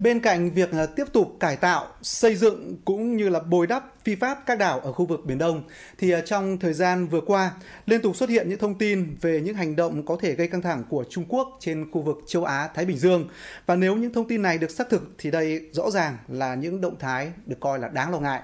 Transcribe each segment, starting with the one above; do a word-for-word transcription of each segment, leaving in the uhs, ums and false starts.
Bên cạnh việc tiếp tục cải tạo, xây dựng cũng như là bồi đắp phi pháp các đảo ở khu vực Biển Đông, thì trong thời gian vừa qua, liên tục xuất hiện những thông tin về những hành động có thể gây căng thẳng của Trung Quốc trên khu vực châu Á-Thái Bình Dương. Và nếu những thông tin này được xác thực thì đây rõ ràng là những động thái được coi là đáng lo ngại.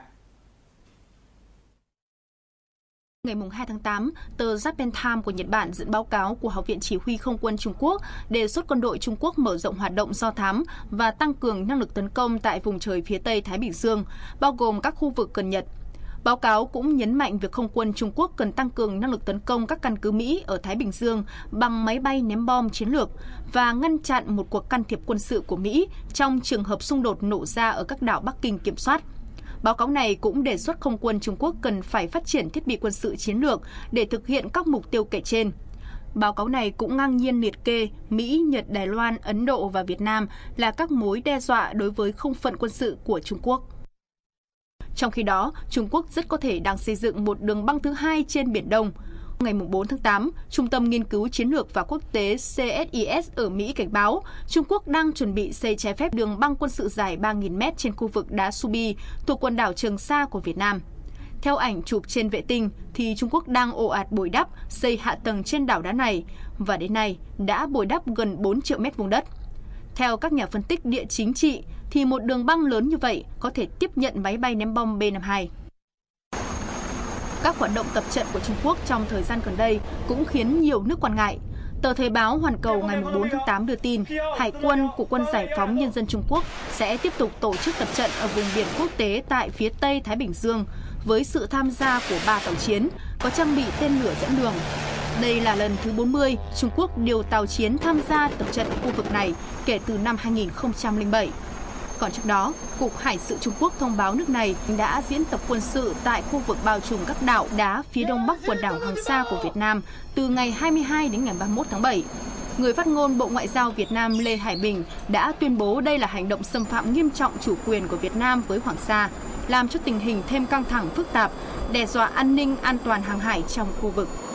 Ngày hai tháng tám, tờ Japan Times của Nhật Bản dẫn báo cáo của Học viện Chỉ huy Không quân Trung Quốc đề xuất quân đội Trung Quốc mở rộng hoạt động do thám và tăng cường năng lực tấn công tại vùng trời phía Tây Thái Bình Dương, bao gồm các khu vực gần Nhật. Báo cáo cũng nhấn mạnh việc không quân Trung Quốc cần tăng cường năng lực tấn công các căn cứ Mỹ ở Thái Bình Dương bằng máy bay ném bom chiến lược và ngăn chặn một cuộc can thiệp quân sự của Mỹ trong trường hợp xung đột nổ ra ở các đảo Bắc Kinh kiểm soát. Báo cáo này cũng đề xuất không quân Trung Quốc cần phải phát triển thiết bị quân sự chiến lược để thực hiện các mục tiêu kể trên. Báo cáo này cũng ngang nhiên liệt kê Mỹ, Nhật, Đài Loan, Ấn Độ và Việt Nam là các mối đe dọa đối với không phận quân sự của Trung Quốc. Trong khi đó, Trung Quốc rất có thể đang xây dựng một đường băng thứ hai trên Biển Đông. Ngày bốn tháng tám, Trung tâm Nghiên cứu Chiến lược và Quốc tế C S I S ở Mỹ cảnh báo Trung Quốc đang chuẩn bị xây trái phép đường băng quân sự dài ba nghìn mét trên khu vực đá Subi thuộc quần đảo Trường Sa của Việt Nam. Theo ảnh chụp trên vệ tinh, thì Trung Quốc đang ồ ạt bồi đắp, xây hạ tầng trên đảo đá này và đến nay đã bồi đắp gần bốn triệu mét vuông đất. Theo các nhà phân tích địa chính trị, thì một đường băng lớn như vậy có thể tiếp nhận máy bay ném bom B năm mươi hai. Các hoạt động tập trận của Trung Quốc trong thời gian gần đây cũng khiến nhiều nước quan ngại. Tờ Thời báo Hoàn Cầu ngày bốn tháng tám đưa tin, Hải quân của Quân Giải phóng Nhân dân Trung Quốc sẽ tiếp tục tổ chức tập trận ở vùng biển quốc tế tại phía Tây Thái Bình Dương với sự tham gia của ba tàu chiến có trang bị tên lửa dẫn đường. Đây là lần thứ bốn mươi Trung Quốc điều tàu chiến tham gia tập trận ở khu vực này kể từ năm hai nghìn không trăm lẻ bảy. Còn trước đó, Cục Hải sự Trung Quốc thông báo nước này đã diễn tập quân sự tại khu vực bao trùm các đảo đá phía đông bắc quần đảo Hoàng Sa của Việt Nam từ ngày hai mươi hai đến ngày ba mươi mốt tháng bảy. Người phát ngôn Bộ Ngoại giao Việt Nam Lê Hải Bình đã tuyên bố đây là hành động xâm phạm nghiêm trọng chủ quyền của Việt Nam với Hoàng Sa, làm cho tình hình thêm căng thẳng phức tạp, đe dọa an ninh an toàn hàng hải trong khu vực.